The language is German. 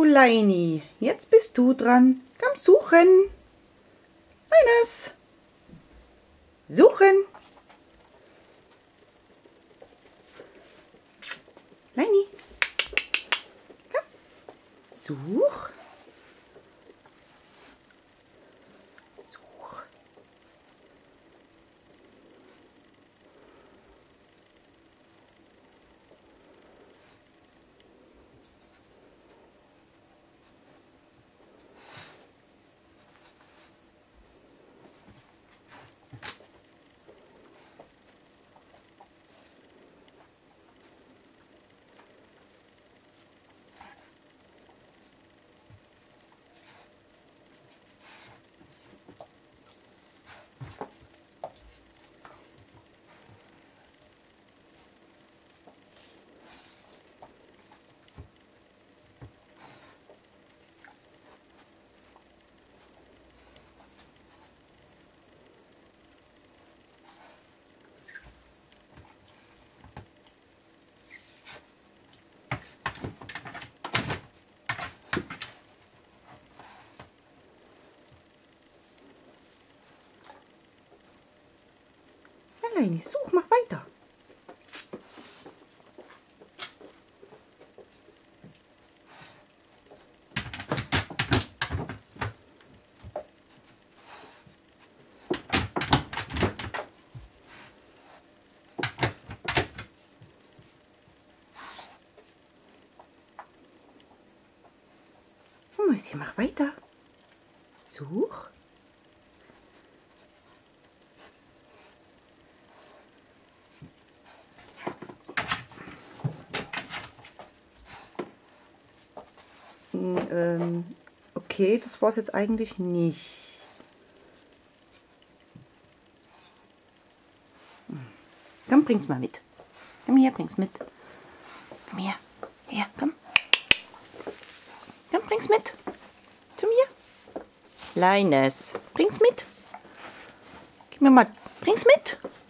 So, Leini, jetzt bist du dran. Komm, suchen. Leines. Suchen. Leini. Komm. Such. Such. Leini, such, mach weiter. Mäuschen, mach weiter. Such. Okay, das war es jetzt eigentlich nicht. Komm, bring's mal mit. Komm her, bring's mit. Komm her. Her, komm. Komm, bring's mit. Zu mir. Leines, bring's mit. Gib mir mal, bring's mit.